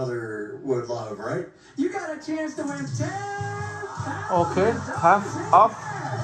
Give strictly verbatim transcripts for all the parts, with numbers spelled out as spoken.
mother would love, right? You got a chance to win ten. Okay, half off.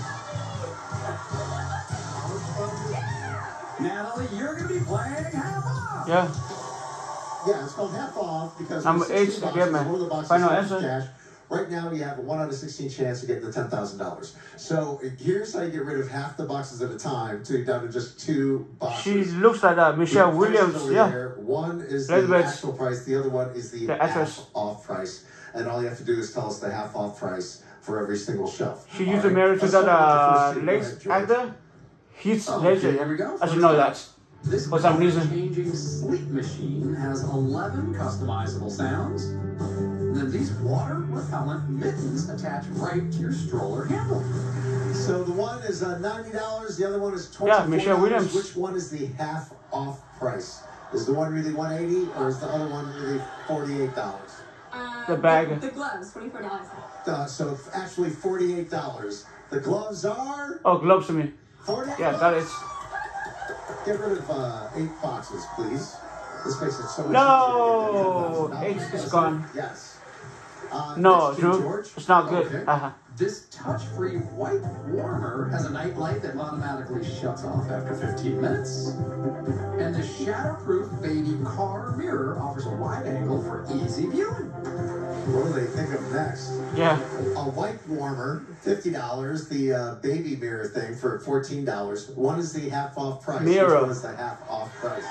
Natalie, you're going to be playing half off. Yeah. Yeah, it's called half off because Number eight again, man. Final answer. Cash. Right now, you have a one out of sixteen chance of getting the ten thousand dollars. So here's how you get rid of half the boxes at a time to down to just two boxes. She looks like that, Michelle Williams. Yeah. There. One is Red the Reds. actual price. The other one is the, the half off price. And all you have to do is tell us the half off price for every single shelf. She used to marry to that uh, late actor. He's oh, legend. Okay, here we go. I should know that. This for some reason. Changing sleep machine has eleven customizable sounds. And then these water repellent mittens attach right to your stroller handle. So the one is uh, ninety dollars, the other one is twenty-four dollars. Yeah, Michelle Williams. Which one is the half off price? Is the one really one eighty or is the other one really forty-eight dollars? Uh, the bag. The, the gloves, twenty-four dollars. Uh, so actually forty-eight dollars. The gloves are? Oh, gloves to me. forty-eight Yeah, that is. Get rid of uh, eight boxes, please. This makes it so much no, easier. eight is gone. Yes. Uh, no, Drew, George. it's not good. Okay. Uh-huh. This touch-free white warmer has a night light that automatically shuts off after fifteen minutes. And the shatterproof baby car mirror offers a wide angle for easy viewing. What do they think of next? Yeah. A white warmer, fifty dollars. The uh, baby mirror thing for fourteen dollars. One is the half off price. Mirror. Which one is the half off price?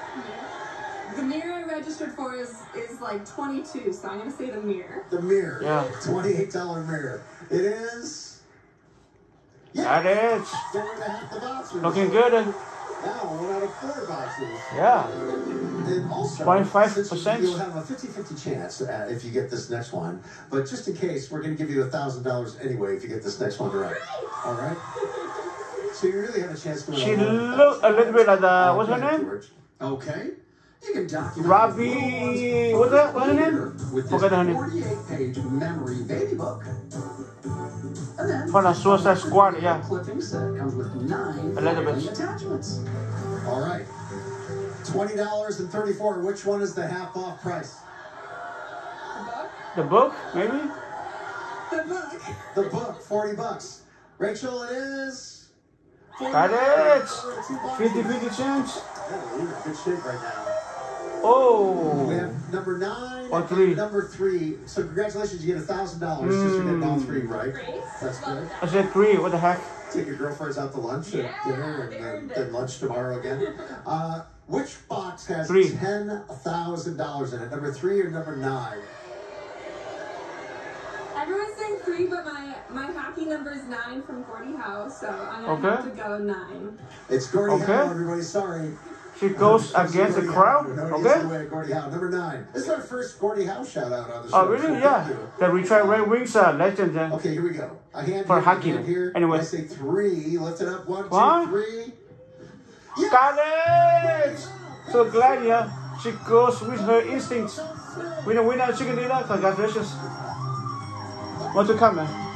The mirror I registered for is is like twenty-two, so I'm gonna say the mirror. The mirror. Yeah. twenty-eight dollar mirror. It is. Yeah. That is. Get rid of half the boxes. Looking good. Now one out of four boxes. Yeah. And also, twenty-five percent. You'll have a fifty fifty chance uh, if you get this next one. But just in case, we're going to give you one thousand dollars anyway if you get this next one right. All right? So you really have a chance to win. She looked a little bit like the, what's her name? George. Okay. You can document Robbie, what's that? What's her name? With Forget her this name. forty-eight page memory baby book. And then For the Suicide Squad, yeah. clipping set comes with nine A little bit. attachments. All right. twenty dollars and thirty-four cents. Which one is the half off price? The book? The book, maybe? The book. The book, forty bucks. Rachel, it is. That is. fifty fifty chance. Yeah, you're in good shape right now. Oh. We have number nine Or and three. number three. So congratulations, you get a thousand dollars just for getting all three right. Great. That's good. I said three, what the heck? Take your girlfriends out to lunch Yeah, at dinner and they then, earned it. then lunch tomorrow again. Uh, which box has Three. ten thousand dollars in it? Number three or number nine? Everyone's saying three, but my, my happy number is nine from Gordie Howe, so I'm going to Okay. have to go nine. It's Gordie Okay. Howe, everybody. Sorry. She goes Uh, against the Gordie crowd, Howe. No, it is okay? the way, Gordie Howe. Number nine. This is our first Gordie Howe shout out on the show. Oh, really? So Yeah. thank you. The retired Red Wings uh, legend. Uh, Okay, here we go. A hand For here, hockey. a hand here. Anyway. When I say three, lift it up. One, two, One. three. Yes! Got it! So glad, yeah. She goes with her instincts. Winner, winner, chicken dinner. Congratulations. More to come, man.